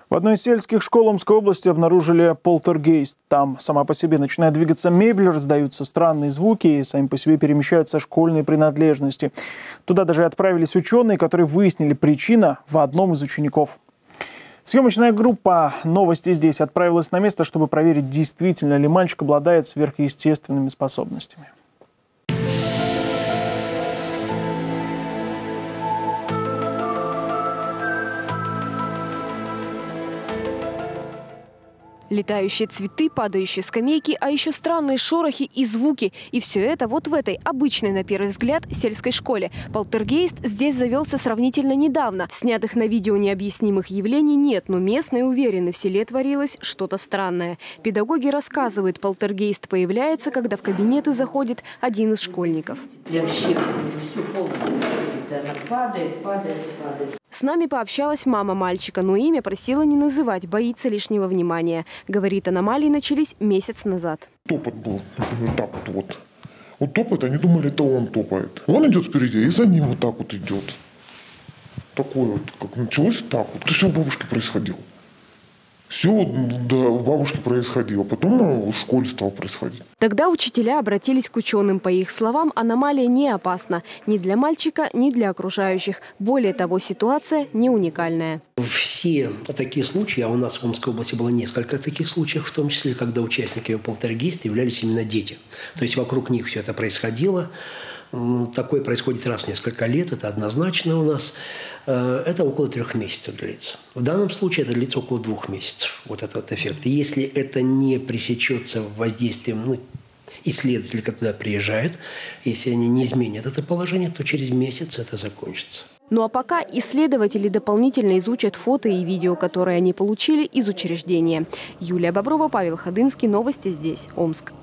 В одной из сельских школ Омской области обнаружили полтергейст. Там сама по себе начинает двигаться мебель, раздаются странные звуки и сами по себе перемещаются школьные принадлежности. Туда даже отправились ученые, которые выяснили причину в одном из учеников. Съемочная группа «Новости здесь» отправилась на место, чтобы проверить, действительно ли мальчик обладает сверхъестественными способностями. Летающие цветы, падающие скамейки, а еще странные шорохи и звуки. И все это вот в этой обычной, на первый взгляд, сельской школе. Полтергейст здесь завелся сравнительно недавно. Снятых на видео необъяснимых явлений нет, но местные уверены, в селе творилось что-то странное. Педагоги рассказывают, полтергейст появляется, когда в кабинеты заходит один из школьников. Прям щепку, всю полностью она падает. С нами пообщалась мама мальчика, но имя просила не называть, боится лишнего внимания. Говорит, аномалии начались месяц назад. Топот был, вот так вот. Вот топает, они думали, это он топает. Он идет впереди, и за ним вот так вот идет. Такое вот, как началось так вот. Это все у бабушки происходило. Все у бабушки происходило, потом в школе стало происходить. Тогда учителя обратились к ученым. По их словам, аномалия не опасна ни для мальчика, ни для окружающих. Более того, ситуация не уникальная. Все такие случаи, а у нас в Омской области было несколько таких случаев, в том числе, когда участниками полтергейста являлись именно дети. То есть вокруг них все это происходило. Такое происходит раз в несколько лет, это однозначно у нас. Это около 3 месяцев длится. В данном случае это длится около 2 месяцев, вот этот эффект. И если это не пресечется воздействием исследователей, которые туда приезжают, если они не изменят это положение, то через месяц это закончится. Ну а пока исследователи дополнительно изучат фото и видео, которые они получили из учреждения. Юлия Боброва, Павел Ходынский. Новости здесь. Омск.